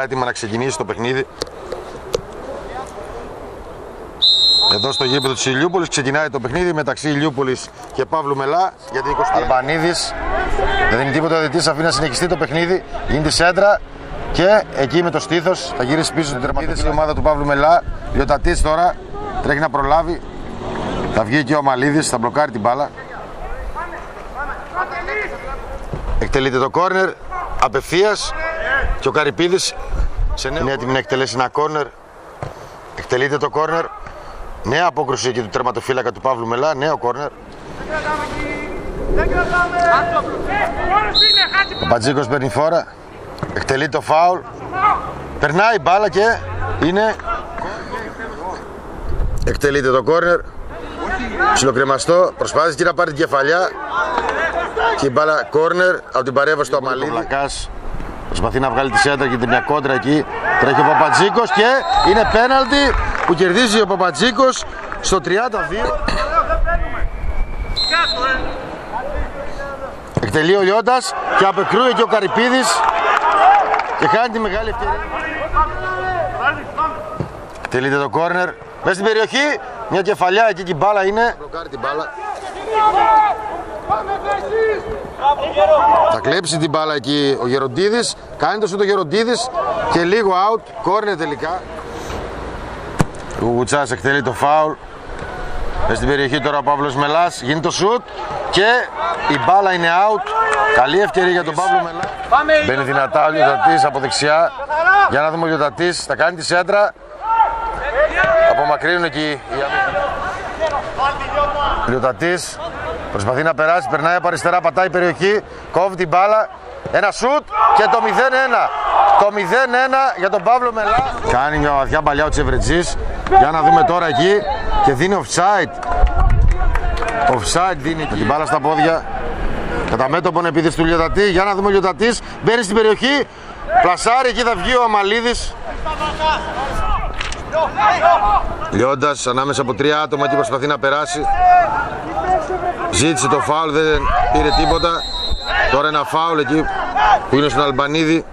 έτοιμα να ξεκινήσει το παιχνίδι. Εδώ στο γήπεδο της Ηλιούπολης ξεκινάει το παιχνίδι μεταξύ Ηλιούπολης και Παύλου Μελά για την 20η. Αλμπανίδης δεν δίνει τίποτα, ο διαιτητής αφήνει να συνεχιστεί το παιχνίδι. Γίνει τη σέντρα και εκεί με το στήθος θα γυρίσει πίσω την τερματίδα η ομάδα του Παύλου Μελά. Λιωτατής τώρα τρέχει να προλάβει. Θα βγει και ο Μαλίδης, θα μπλοκάρει την μπάλα. Εκτελείται το κόρνερ απευθείας και ο Καρυπίδης είναι έτοιμη να εκτελέσει ένα κόρνερ. Εκτελείται το κόρνερ. Νέα απόκρουση εκεί του τερματοφύλακα του Παύλου Μελά, νέο κόρνερ. Ο Πατζίκος παίρνει φόρα. Εκτελεί το φάουλ. Περνάει η μπάλα και είναι. Εκτελείται το κόρνερ. Ψιλοκρεμαστό. Προσπάθησε και να πάρει την κεφαλιά. Και η μπάλα κόρνερ από την παρέμβαση του Αμαλίδη. Ο Βλακάς προσπαθεί να βγάλει τη σέντρα και μια κόντρα εκεί. Τρέχει ο Παπατζίκος και είναι πέναλτι που κερδίζει ο Παπατζίκος στο 32. Εκτελεί ο Λιώτας και απεκρούει και ο Καρυπίδης και χάνει τη μεγάλη ευκαιρία. Εκτελείται το κόρνερ μέσα στην περιοχή, μια κεφαλιά εκεί και η μπάλα είναι. Μπλοκάρει την μπάλα. Θα κλέψει την μπάλα εκεί ο Γεροντίδης, κάνει το σούτ ο Γεροντίδης και λίγο out, κόρνερ τελικά. Ο Γουτσάς εκτελεί το φάουλ. Μες στην περιοχή τώρα ο Παύλος Μελάς, γίνει το σούτ και η μπάλα είναι out. Καλή ευκαιρία για τον Παύλο Μελά. Μπαίνει δυνατά ο Λιωτατής από δεξιά. Για να δούμε ο Λιωτατής, θα κάνει τη σέντρα. Απομακρύνουν εκεί οι αμυντικοί. Λιωτατής προσπαθεί να περάσει, περνάει από αριστερά, πατάει η περιοχή, κόβει την μπάλα. Ένα σούτ και το 0-1. Το 0-1 για τον Παύλο Μελά. Κάνει μια βαθιά παλιά ο Τσεβρετζής. Για να δούμε τώρα εκεί και δίνει offside. Offside δίνει την μπάλα στα πόδια. Κατά μέτωπον επίθεση του Λιωτατή. Για να δούμε ο Λιωτατής. Μπαίνει στην περιοχή. Πλασάρει, εκεί θα βγει ο Αμαλίδης. Λιώντας ανάμεσα από τρία άτομα και προσπαθεί να περάσει. Ζήτησε το φάουλ, δεν πήρε τίποτα. Τώρα ένα φάουλ εκεί που είναι στον Αλμπανίδη.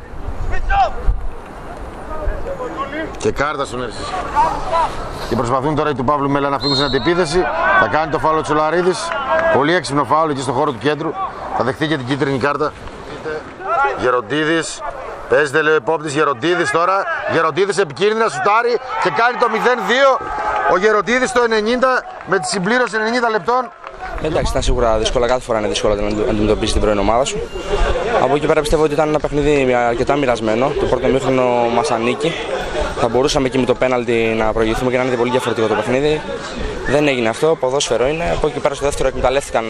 Και κάρτα στον Ερσής. Και προσπαθούν τώρα οι του Παύλου Μέλα να φύγουν στην αντιπίθεση. Θα κάνει το φάουλ ο Τσολαρίδης. Πολύ έξυπνο φάουλ εκεί στο χώρο του κέντρου. Θα δεχτεί και την κίτρινη κάρτα. Γεροντίδης. Παίζεται λέει ο υπόπτης Γεροντίδης τώρα. Γεροντίδης επικίνδυνα σουτάρει και κάνει το 0-2. Ο Γεροντίδης το 90 με τη συμπλήρωση 90 λεπτών. Εντάξει, ήταν σίγουρα δύσκολα, κάθε φορά είναι δύσκολο να αντιμετωπίσει την πρώην ομάδα σου. Από εκεί πέρα πιστεύω ότι ήταν ένα παιχνίδι αρκετά μοιρασμένο. Το πρώτο μήχρονο μας ανήκει. Θα μπορούσαμε εκεί με το πέναλτι να προηγηθούμε και να είναι πολύ διαφορετικό το παιχνίδι. Δεν έγινε αυτό, ποδόσφαιρο είναι. Από εκεί πέρα στο δεύτερο εκμεταλλεύτηκαν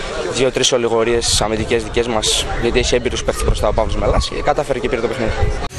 2-3 ολιγορίες αμυντικές δικές μας, γιατί έχει έμπειρους παίχτες μπροστά ο Παύλος Μελάς και κατάφερε και πήρε το παιχνίδι.